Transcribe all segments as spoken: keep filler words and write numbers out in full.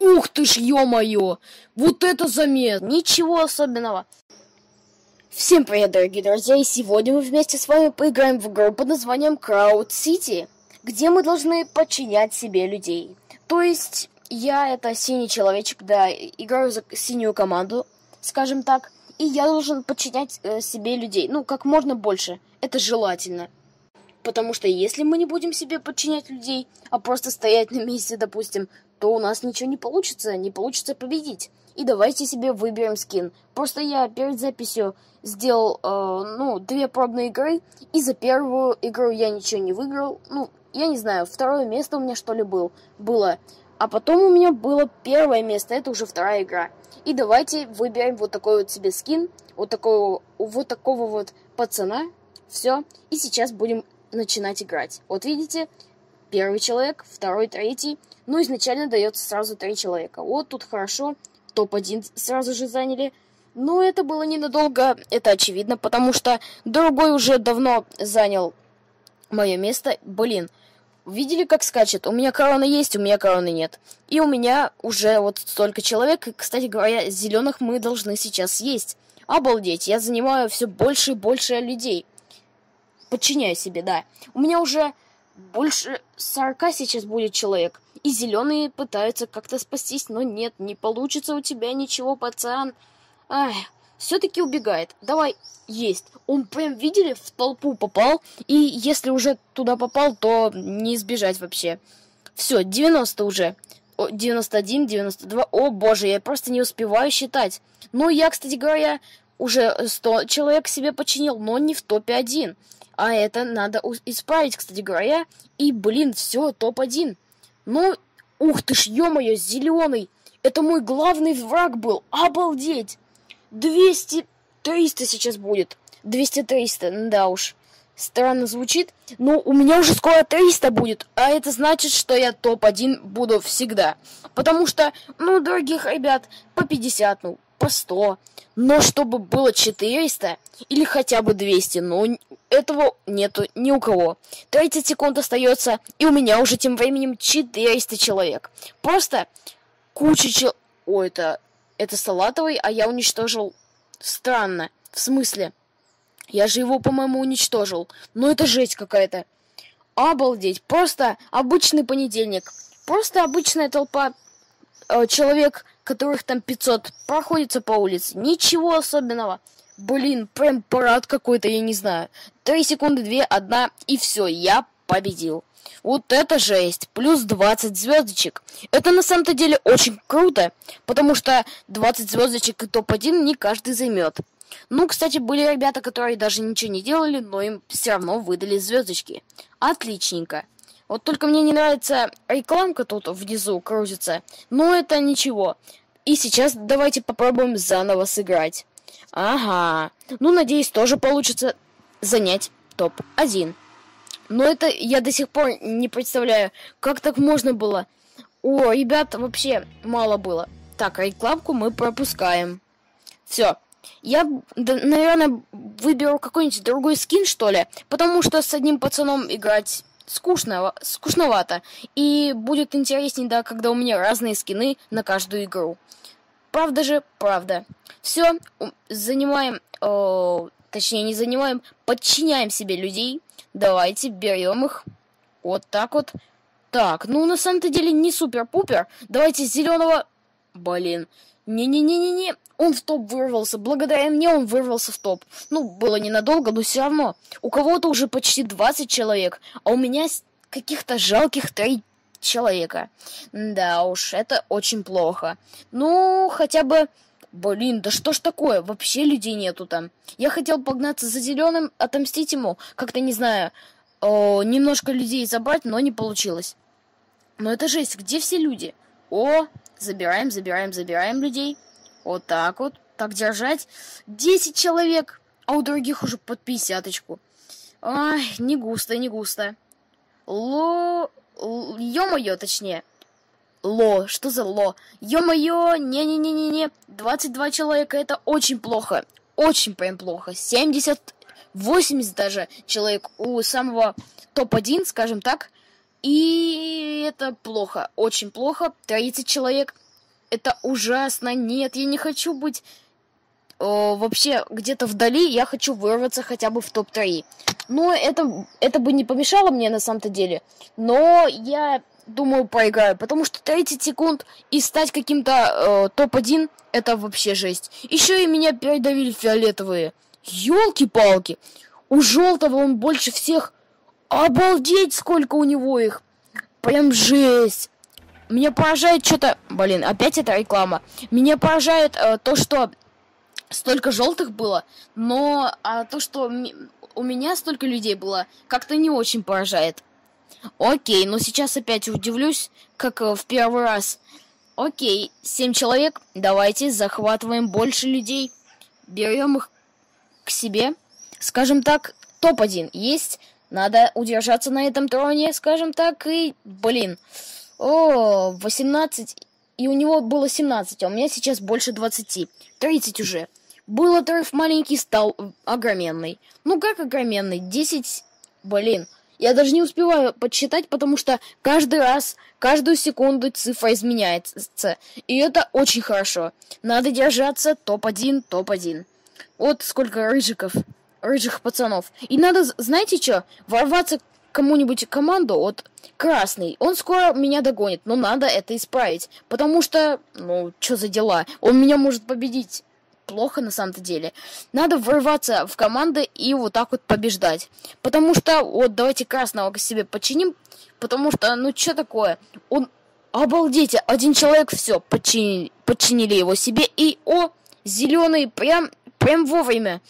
Ух ты ж, ё-моё! Вот это замес! Ничего особенного. Всем привет, дорогие друзья, и сегодня мы вместе с вами поиграем в игру под названием Crowd City, где мы должны подчинять себе людей. То есть, я это синий человечек, да, играю за синюю команду, скажем так, и я должен подчинять э, себе людей, ну, как можно больше, это желательно. Потому что если мы не будем себе подчинять людей, а просто стоять на месте, допустим, то у нас ничего не получится, не получится победить. И давайте себе выберем скин. Просто я перед записью сделал, э, ну, две пробные игры, и за первую игру я ничего не выиграл. Ну, я не знаю, второе место у меня что ли был, было. А потом у меня было первое место, это уже вторая игра. И давайте выберем вот такой вот себе скин, вот такого вот, такого вот пацана. Все, и сейчас будем начинать играть. Вот видите, первый человек, второй, третий. Ну, изначально дается сразу три человека. Вот тут хорошо. топ один сразу же заняли. Но это было ненадолго, это очевидно, потому что другой уже давно занял мое место. Блин, видели, как скачет? У меня корона есть, у меня короны нет. И у меня уже вот столько человек. И, кстати говоря, зеленых мы должны сейчас есть. Обалдеть, я занимаю все больше и больше людей. Подчиняю себе, да. У меня уже больше сорока сейчас будет человек. И зеленые пытаются как-то спастись, но нет, не получится у тебя ничего, пацан. Ай, все-таки убегает. Давай, есть. Он прям, видели, в толпу попал. И если уже туда попал, то не избежать вообще. Все, девяносто уже. девяносто один, девяносто два. О, боже, я просто не успеваю считать. Ну, я, кстати говоря, уже сто человек себе починил, но не в топе один. А это надо исправить, кстати говоря. И, блин, все, топ один. Ну, ух ты ж, ё-моё, зеленый. Это мой главный враг был. Обалдеть. двести триста сейчас будет. двести триста, да уж. Странно звучит. Но у меня уже скоро триста будет. А это значит, что я топ один буду всегда. Потому что, ну, дорогих ребят, по пятьдесят, ну, по сто. Но чтобы было четыреста или хотя бы двести, но этого нету ни у кого. тридцать секунд остается, и у меня уже тем временем четыреста человек. Просто куча чел... Ой, это... это салатовый, а я уничтожил... Странно. В смысле? Я же его, по-моему, уничтожил. Но это жесть какая-то. Обалдеть. Просто обычный понедельник. Просто обычная толпа э, человек, которых там пятьсот, проходится по улице. Ничего особенного. Блин, прям парад какой-то, я не знаю. Три секунды, две, одна, и все, я победил. Вот это жесть. Плюс двадцать звездочек. Это на самом-то деле очень круто, потому что двадцать звездочек и топ один не каждый займет. Ну, кстати, были ребята, которые даже ничего не делали, но им все равно выдали звездочки. Отличненько. Вот только мне не нравится рекламка тут внизу крутится, но это ничего. И сейчас давайте попробуем заново сыграть. Ага. Ну, надеюсь, тоже получится занять топ один. Но это я до сих пор не представляю, как так можно было. О, ребят, вообще мало было. Так, рекламку мы пропускаем. Все. Я, да, наверное, выберу какой-нибудь другой скин, что ли. Потому что с одним пацаном играть скучно, скучновато. И будет интереснее, да, когда у меня разные скины на каждую игру. Правда же, правда. Все, занимаем, э, точнее не занимаем, подчиняем себе людей. Давайте берем их. Вот так вот. Так, ну на самом-то деле не супер-пупер. Давайте зеленого. Блин. Не-не-не-не-не. Он в топ вырвался. Благодаря мне он вырвался в топ. Ну, было ненадолго, но все равно. У кого-то уже почти двадцать человек, а у меня каких-то жалких три человека. Да уж, это очень плохо. Ну, хотя бы... Блин, да что ж такое? Вообще людей нету там. Я хотел погнаться за зеленым, отомстить ему. Как-то, не знаю, о, немножко людей забрать, но не получилось. Но это жесть, где все люди? О, забираем, забираем, забираем людей. Вот так вот. Так держать. десять человек, а у других уже под пятьдесяточку. Ай, не густо, не густо. Ло... Ё-моё, точнее. Ло, что за ло? Ё-моё, не-не-не-не-не. двадцать два человека, это очень плохо. Очень прям плохо. семьдесят, восемьдесят даже человек у самого топ один, скажем так. И это плохо, очень плохо. тридцать человек. Это ужасно. Нет, я не хочу быть о, вообще где-то вдали. Я хочу вырваться хотя бы в топ три. Но это, это бы не помешало мне на самом-то деле. Но я думаю, проиграю. Потому что тридцать секунд и стать каким-то э, топ один это вообще жесть. Еще и меня передавили фиолетовые. Ёлки-палки. У желтого он больше всех. Обалдеть, сколько у него их. Прям жесть. Меня поражает что-то... Блин, опять эта реклама. Меня поражает э, то, что столько желтых было, но а то, что у меня столько людей было, как-то не очень поражает. Окей, но сейчас опять удивлюсь, как э, в первый раз. Окей, семь человек. Давайте захватываем больше людей. Берем их к себе. Скажем так, топ один есть. Надо удержаться на этом троне, скажем так, и, блин, о, восемнадцать, и у него было семнадцать, а у меня сейчас больше двадцати, тридцать уже. Был отрыв маленький, стал огроменный. Ну как огроменный? десять, блин, я даже не успеваю подсчитать, потому что каждый раз, каждую секунду цифра изменяется, и это очень хорошо. Надо держаться, топ один, топ один. Вот сколько рыжиков. Рыжих пацанов. И надо, знаете что, ворваться к кому-нибудь в команду, вот красный, он скоро меня догонит, но надо это исправить, потому что, ну, что за дела, он меня может победить плохо на самом-то деле. Надо ворваться в команды и вот так вот побеждать, потому что, вот давайте красного к себе подчиним, потому что, ну, что такое, он, обалдеть, один человек, все, подчинили, подчинили его себе, и, о, зеленый, прям, прям вовремя.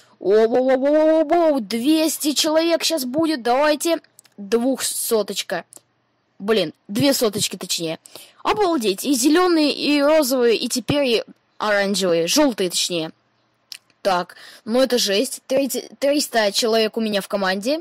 О-о-о-о-о-о, двести человек сейчас будет, давайте, двухсоточка. Блин, две соточки точнее. Обалдеть, и зеленые, и розовые, и теперь и оранжевые, желтые точнее. Так, ну это жесть, триста человек у меня в команде.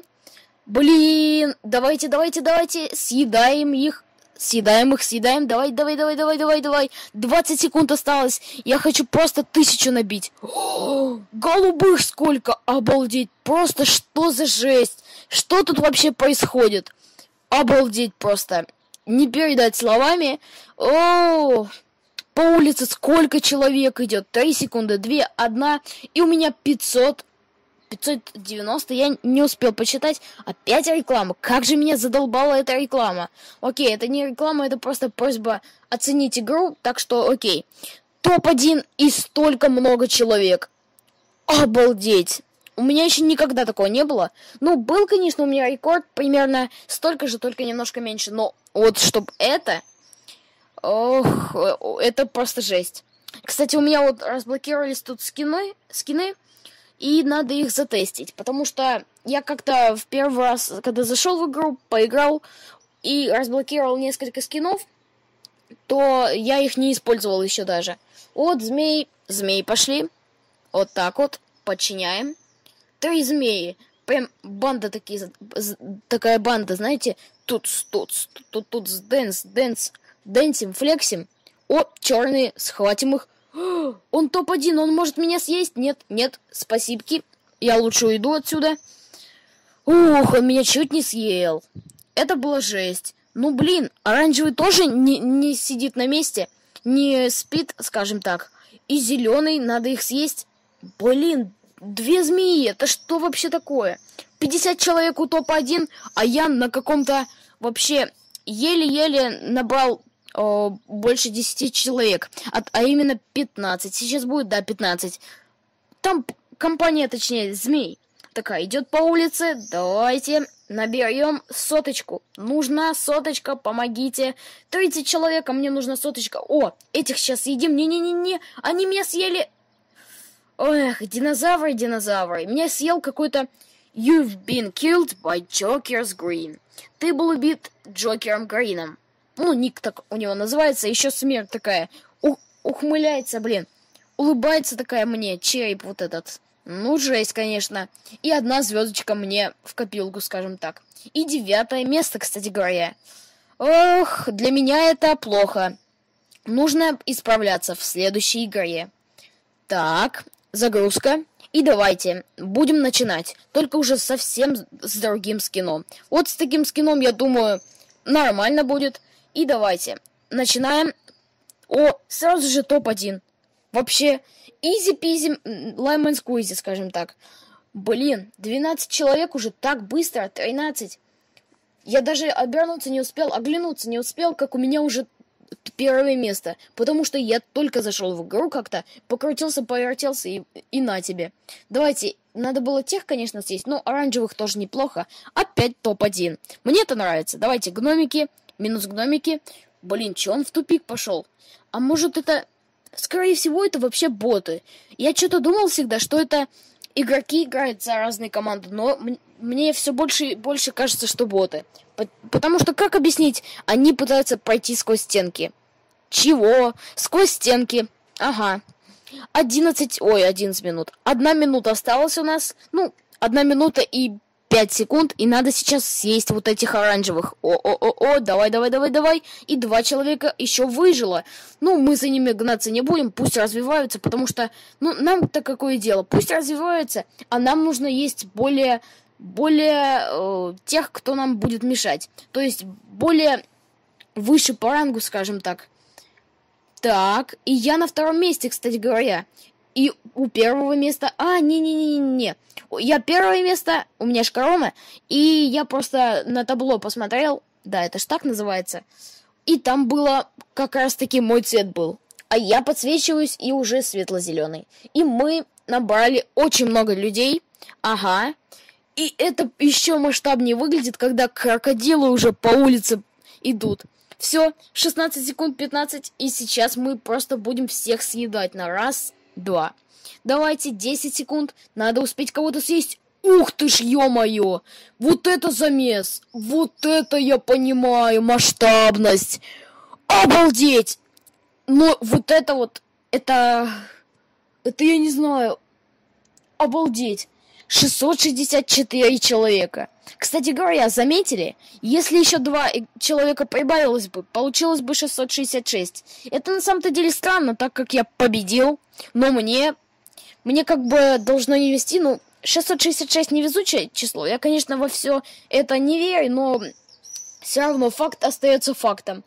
Блин, давайте, давайте, давайте, съедаем их. Съедаем их, съедаем. Давай, давай, давай, давай, давай, давай. двадцать секунд осталось. Я хочу просто тысячу набить. О, голубых сколько! Обалдеть! Просто что за жесть? Что тут вообще происходит? Обалдеть просто. Не передать словами. О, по улице сколько человек идет? три секунды, две, одна. И у меня пятьсот. пятьсот девяносто, я не успел посчитать. Опять реклама. Как же меня задолбала эта реклама. Окей, это не реклама, это просто просьба оценить игру. Так что, окей. топ один и столько много человек. Обалдеть. У меня еще никогда такого не было. Ну, был, конечно, у меня рекорд примерно столько же, только немножко меньше. Но вот чтоб это... Ох, это просто жесть. Кстати, у меня вот разблокировались тут скины, скины. И надо их затестить, потому что я как-то в первый раз, когда зашел в игру, поиграл и разблокировал несколько скинов, то я их не использовал еще даже. Вот змеи, змеи пошли, вот так вот, подчиняем. Три змеи, прям банда такие, такая банда, знаете, тут, тут, тут, тут, дэнс, дэнс, дэнсим, флексим. О, черные, схватим их. Он топ один, он может меня съесть? Нет, нет, спасибки. Я лучше уйду отсюда. Ух, он меня чуть не съел. Это была жесть. Ну, блин, оранжевый тоже не, не сидит на месте. Не спит, скажем так. И зеленый, надо их съесть. Блин, две змеи, это что вообще такое? пятьдесят человек у топ один, а я на каком-то вообще еле-еле набрал... О, больше десяти человек, а, а именно пятнадцать. Сейчас будет, да, пятнадцать. Там компания, точнее, змей, такая идет по улице. Давайте наберем соточку. Нужна соточка, помогите. тридцать человек, а мне нужна соточка. О, этих сейчас съедим. Не-не-не-не, они меня съели. Эх, динозавры, динозавры. Меня съел какой-то... You've been killed by Joker's Green. Ты был убит Джокером Грином. Ну, ник так у него называется, еще смерть такая, у, ухмыляется, блин, улыбается такая мне, череп вот этот. Ну, жесть, конечно. И одна звездочка мне в копилку, скажем так. И девятое место, кстати говоря. Ох, для меня это плохо. Нужно исправляться в следующей игре. Так, загрузка. И давайте, будем начинать. Только уже совсем с другим скином. Вот с таким скином, я думаю, нормально будет. И давайте, начинаем. О, сразу же топ один. Вообще, изи-пизи, лаймон сквизи, скажем так. Блин, двенадцать человек уже так быстро, тринадцать. Я даже обернуться не успел, оглянуться не успел, как у меня уже первое место. Потому что я только зашел в игру как-то, покрутился, повертелся и, и на тебе. Давайте, надо было тех, конечно, съесть, но оранжевых тоже неплохо. Опять топ один. Мне это нравится. Давайте, гномики, минус гномики. Блин, че он в тупик пошел? А может это... Скорее всего, это вообще боты. Я что-то думал всегда, что это игроки играют за разные команды, но мне все больше и больше кажется, что боты. Потому что, как объяснить, они пытаются пройти сквозь стенки. Чего? Сквозь стенки. Ага. одиннадцать, ой, одиннадцать минут. Одна минута осталась у нас. Ну, одна минута и пять секунд, и надо сейчас съесть вот этих оранжевых. О-о-о-о, давай, давай, давай, давай. И два человека еще выжило. Ну, мы за ними гнаться не будем, пусть развиваются, потому что, ну, нам-то какое дело. Пусть развиваются, а нам нужно есть более, более э, тех, кто нам будет мешать. То есть, более выше по рангу, скажем так. Так, и я на втором месте, кстати говоря. И у первого места... А, не-не-не-не-не. Я первое место, у меня шкарома, и я просто на табло посмотрел. Да, это ж так называется. И там было как раз-таки мой цвет был. А я подсвечиваюсь и уже светло-зеленый. И мы набрали очень много людей. Ага. И это еще масштабнее выглядит, когда крокодилы уже по улице идут. Все, шестнадцать секунд, пятнадцать, и сейчас мы просто будем всех съедать на раз, два. Давайте, десять секунд, надо успеть кого-то съесть. Ух ты ж, ё-моё! Вот это замес! Вот это я понимаю, масштабность! Обалдеть! Но вот это вот, это... Это я не знаю. Обалдеть! шестьсот шестьдесят четыре человека. Кстати говоря, заметили? Если еще два человека прибавилось бы, получилось бы шестьсот шестьдесят шесть. Это на самом-то деле странно, так как я победил. Но мне... Мне как бы должно не вести, ну... шестьсот шестьдесят шесть невезучее число. Я, конечно, во все это не верю, но все равно факт остается фактом.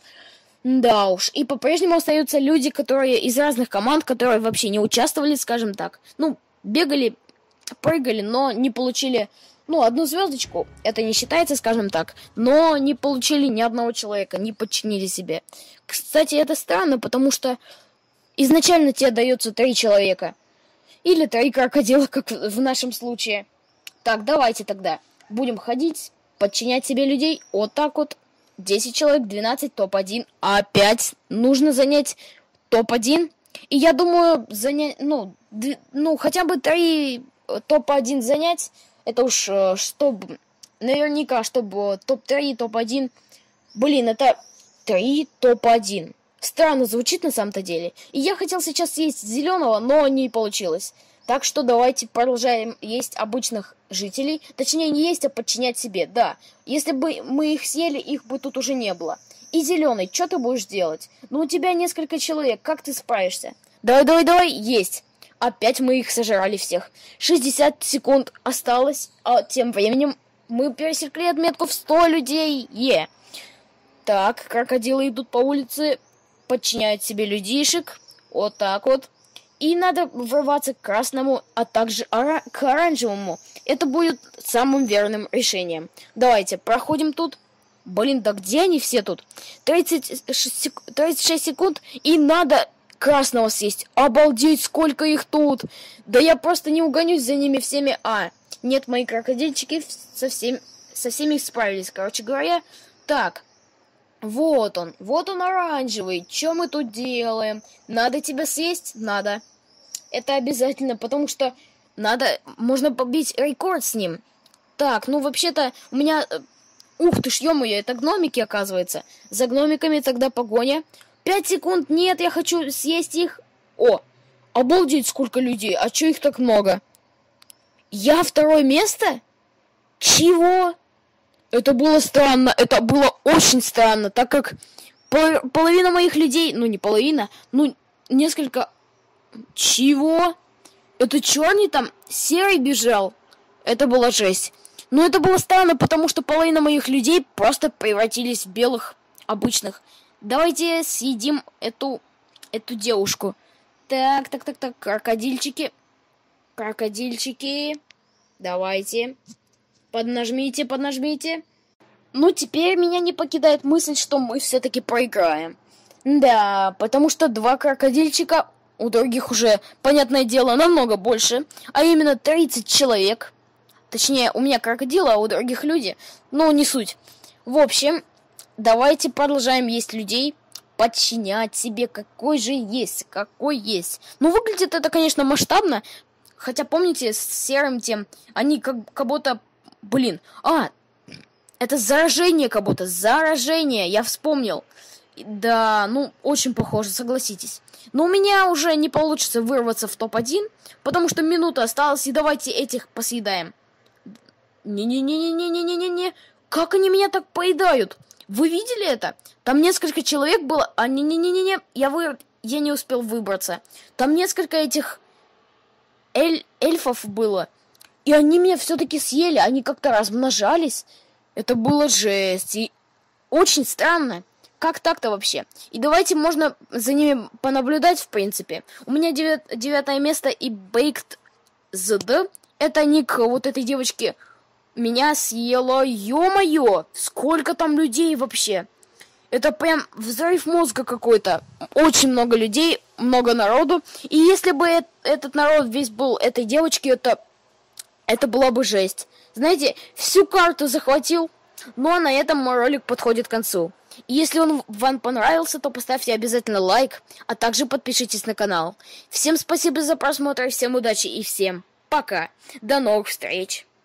Да уж. И по-прежнему остаются люди, которые из разных команд, которые вообще не участвовали, скажем так. Ну, бегали, прыгали, но не получили, ну, одну звездочку. Это не считается, скажем так. Но не получили ни одного человека, не подчинили себе. Кстати, это странно, потому что изначально тебе дается три человека. Или три крокодила, как в нашем случае. Так, давайте тогда будем ходить, подчинять себе людей. Вот так вот. десять человек, двенадцать, топ один. Опять нужно занять топ один. И я думаю, занять, ну, д- ну хотя бы три топ один занять. Это уж, чтобы, наверняка, чтобы топ три, топ один. Блин, это три топ один. Странно звучит на самом-то деле. И я хотел сейчас съесть зеленого, но не получилось. Так что давайте продолжаем есть обычных жителей. Точнее, не есть, а подчинять себе. Да, если бы мы их съели, их бы тут уже не было. И зеленый, что ты будешь делать? Ну, у тебя несколько человек, как ты справишься? Давай, давай, давай, есть. Опять мы их сожрали всех. шестьдесят секунд осталось, а тем временем мы пересекли отметку в сто людей. Е. Так, крокодилы идут по улице, подчиняют себе людишек. Вот так вот. И надо врываться к красному, а также ора- к оранжевому. Это будет самым верным решением. Давайте, проходим тут. Блин, да где они все тут? тридцать шесть секунд, и надо красного съесть. Обалдеть, сколько их тут! Да я просто не угонюсь за ними всеми. А, нет, мои крокодильчики со, всем, со всеми справились, короче говоря. Так. Вот он, вот он оранжевый. Что мы тут делаем? Надо тебя съесть? Надо. Это обязательно, потому что надо, можно побить рекорд с ним. Так, ну вообще-то у меня... Ух ты ж, ё-моё, это гномики, оказывается. За гномиками тогда погоня. Пять секунд, нет, я хочу съесть их. О, обалдеть, сколько людей, а чё их так много? Я второе место? Чего? Это было странно, это было очень странно, так как пол- половина моих людей, ну не половина, ну несколько... Чего? Это черный там серый бежал? Это была жесть. Но это было странно, потому что половина моих людей просто превратились в белых, обычных. Давайте съедим эту эту девушку. Так, так, так, так, крокодильчики. Крокодильчики. Давайте. Поднажмите, поднажмите. Ну, теперь меня не покидает мысль, что мы все-таки проиграем. Да, потому что два крокодильчика, у других уже, понятное дело, намного больше, а именно тридцать человек. Точнее, у меня крокодилы, а у других люди. Но не суть. В общем, давайте продолжаем есть людей, подчинять себе, какой же есть, какой есть. Ну, выглядит это, конечно, масштабно. Хотя, помните, с серым тем, они как, как будто, блин, а, это заражение как будто, заражение, я вспомнил. Да, ну, очень похоже, согласитесь. Но у меня уже не получится вырваться в топ один, потому что минута осталась, и давайте этих посъедаем. Не-не-не-не-не-не-не-не-не, как они меня так поедают? Вы видели это? Там несколько человек было, а не-не-не-не-не, я, вы... я не успел выбраться. Там несколько этих эль... эльфов было, и они меня все-таки съели, они как-то размножались. Это было жесть, и очень странно. Как так-то вообще? И давайте можно за ними понаблюдать, в принципе. У меня девят... девятое место и Baked зэ дэ. Это ник вот этой девочки. Меня съело, ё-моё! Сколько там людей вообще? Это прям взрыв мозга какой-то. Очень много людей, много народу. И если бы э- этот народ весь был этой девочки, это... это была бы жесть. Знаете, всю карту захватил. Ну а на этом мой ролик подходит к концу. И если он вам понравился, то поставьте обязательно лайк, а также подпишитесь на канал. Всем спасибо за просмотр, всем удачи и всем пока. До новых встреч!